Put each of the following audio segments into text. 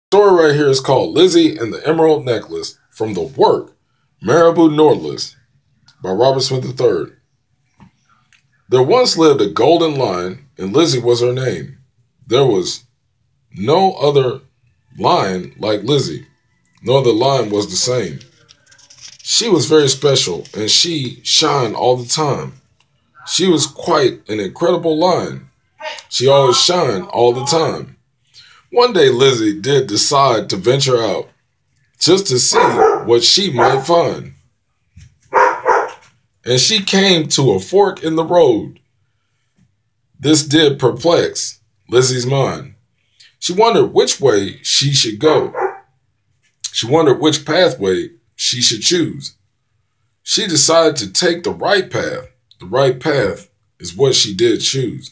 Story right here is called Lizzie and the Emerald Necklace from the work Marabou Nautilus by Robert Smith III. There once lived a golden lion, and Lizzie was her name. There was no other lion like Lizzie. No other lion was the same. She was very special, and she shined all the time. She was quite an incredible lion. She always shined all the time. One day, Lizzie did decide to venture out just to see what she might find. And she came to a fork in the road. This did perplex Lizzie's mind. She wondered which way she should go. She wondered which pathway she should choose. She decided to take the right path. The right path is what she did choose.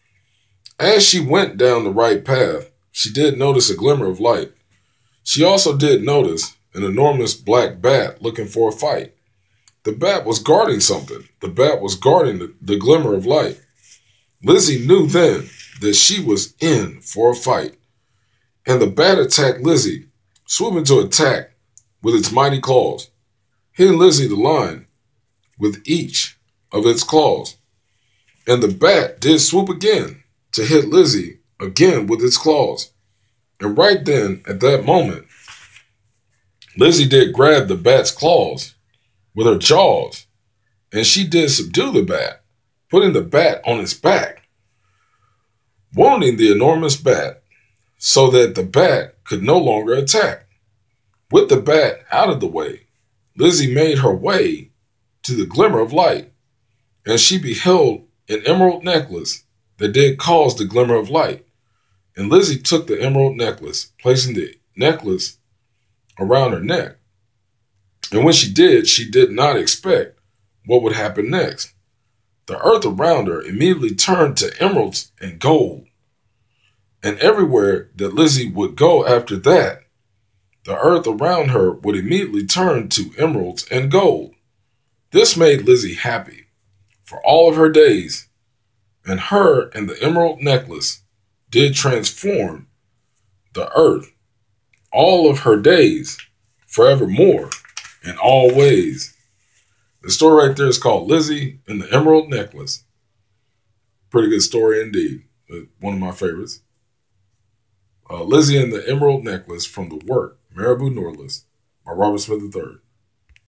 As she went down the right path, she did notice a glimmer of light. She also did notice an enormous black bat looking for a fight. The bat was guarding something. The bat was guarding the glimmer of light. Lizzie knew then that she was in for a fight. And the bat attacked Lizzie, swooping to attack with its mighty claws, hitting Lizzie the lion with each of its claws. And the bat did swoop again to hit Lizzie again with its claws. And right then, at that moment, Lizzie did grab the bat's claws with her jaws, and she did subdue the bat, putting the bat on its back, wounding the enormous bat so that the bat could no longer attack. With the bat out of the way, Lizzie made her way to the glimmer of light, and she beheld an emerald necklace that did cause the glimmer of light. And Lizzie took the emerald necklace, placing the necklace around her neck. And when she did not expect what would happen next. The earth around her immediately turned to emeralds and gold. And everywhere that Lizzie would go after that, the earth around her would immediately turn to emeralds and gold. This made Lizzie happy for all of her days, and her and the emerald necklace did transform the earth all of her days, forevermore, in all ways. The story right there is called Lizzie and the Emerald Necklace. Pretty good story indeed. One of my favorites. Lizzie and the Emerald Necklace from the work Marabou Nautilus by Robert Smith III.